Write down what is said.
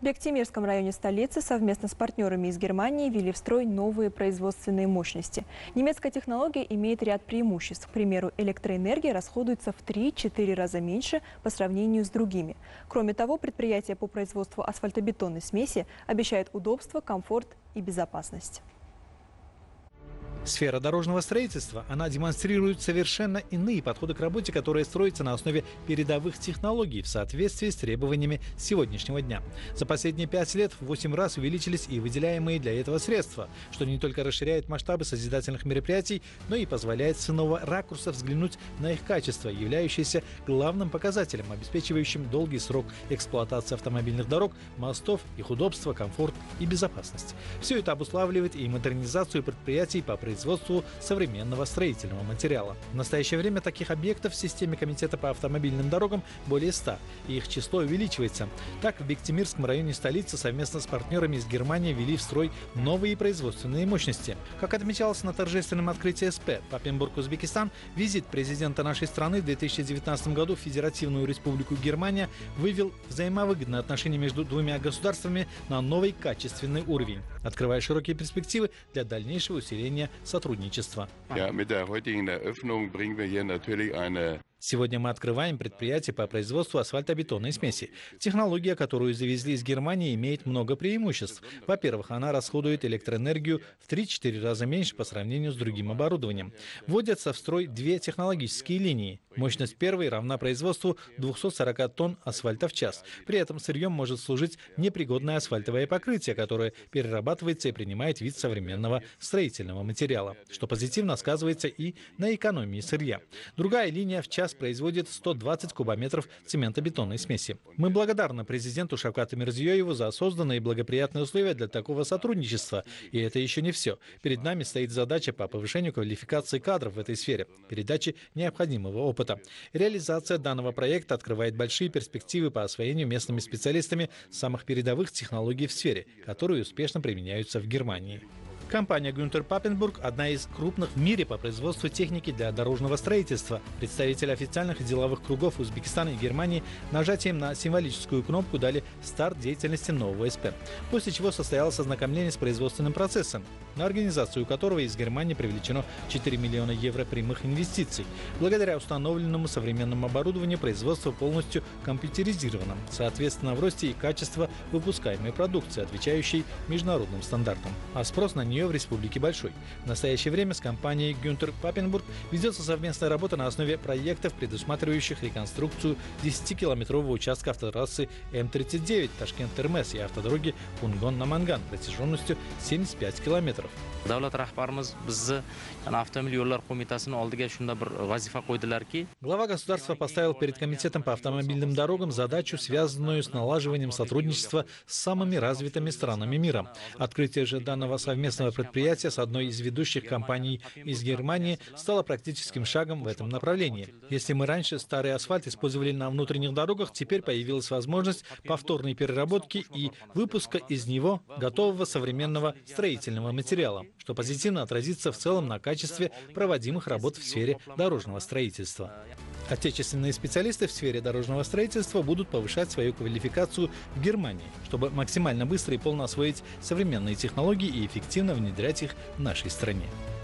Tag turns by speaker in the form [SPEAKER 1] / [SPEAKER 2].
[SPEAKER 1] Бектимирском районе столицы совместно с партнерами из Германии ввели в строй новые производственные мощности. Немецкая технология имеет ряд преимуществ. К примеру, электроэнергия расходуется в 3-4 раза меньше по сравнению с другими. Кроме того, предприятие по производству асфальтобетонной смеси обещает удобство, комфорт и безопасность.
[SPEAKER 2] Сфера дорожного строительства, она демонстрирует совершенно иные подходы к работе, которые строятся на основе передовых технологий в соответствии с требованиями сегодняшнего дня. За последние 5 лет в 8 раз увеличились и выделяемые для этого средства, что не только расширяет масштабы созидательных мероприятий, но и позволяет с иного ракурса взглянуть на их качество, являющееся главным показателем, обеспечивающим долгий срок эксплуатации автомобильных дорог, мостов, их удобство, комфорт и безопасность. Все это обуславливает и модернизацию предприятий по производству современного строительного материала. В настоящее время таких объектов в системе комитета по автомобильным дорогам более 100, и их число увеличивается. Так, в Бектимирском районе столицы совместно с партнерами из Германии ввели в строй новые производственные мощности. Как отмечалось на торжественном открытии СП Папенбург, Узбекистан, визит президента нашей страны в 2019 году в Федеративную Республику Германия вывел взаимовыгодные отношения между двумя государствами на новый качественный уровень, открывая широкие перспективы для дальнейшего усиления сотрудничества. Сегодня мы открываем предприятие по производству асфальтобетонной смеси. Технология, которую завезли из Германии, имеет много преимуществ. Во-первых, она расходует электроэнергию в 3-4 раза меньше по сравнению с другим оборудованием. Вводятся в строй 2 технологические линии. Мощность первой равна производству 240 тонн асфальта в час. При этом сырьем может служить непригодное асфальтовое покрытие, которое перерабатывается и принимает вид современного строительного материала, что позитивно сказывается и на экономии сырья. Другая линия в час производит 120 кубометров цементобетонной смеси. Мы благодарны президенту Шавкату Мирзиёеву за созданные благоприятные условия для такого сотрудничества. И это еще не все. Перед нами стоит задача по повышению квалификации кадров в этой сфере, передаче необходимого опыта. Реализация данного проекта открывает большие перспективы по освоению местными специалистами самых передовых технологий в сфере, которые успешно применяются в Германии. Компания Гюнтер Папенбург – одна из крупных в мире по производству техники для дорожного строительства. Представители официальных и деловых кругов Узбекистана и Германии нажатием на символическую кнопку дали старт деятельности нового СП, после чего состоялось ознакомление с производственным процессом, на организацию которого из Германии привлечено 4 миллиона евро прямых инвестиций. Благодаря установленному современному оборудованию производство полностью компьютеризировано, соответственно в росте и качество выпускаемой продукции, отвечающей международным стандартам. А спрос на нее в республике большой. В настоящее время с компанией Гюнтер Папенбург ведется совместная работа на основе проектов, предусматривающих реконструкцию 10-километрового участка автотрассы М39 Ташкент-Термес и автодороги Кунгон-Наманган протяженностью 75 километров. Глава государства поставил перед комитетом по автомобильным дорогам задачу, связанную с налаживанием сотрудничества с самыми развитыми странами мира. Открытие же данного совместного предприятия с одной из ведущих компаний из Германии стало практическим шагом в этом направлении. Если мы раньше старый асфальт использовали на внутренних дорогах, теперь появилась возможность повторной переработки и выпуска из него готового современного строительного материала, что позитивно отразится в целом на качестве проводимых работ в сфере дорожного строительства. Отечественные специалисты в сфере дорожного строительства будут повышать свою квалификацию в Германии, чтобы максимально быстро и полно освоить современные технологии и эффективно внедрять их в нашей стране.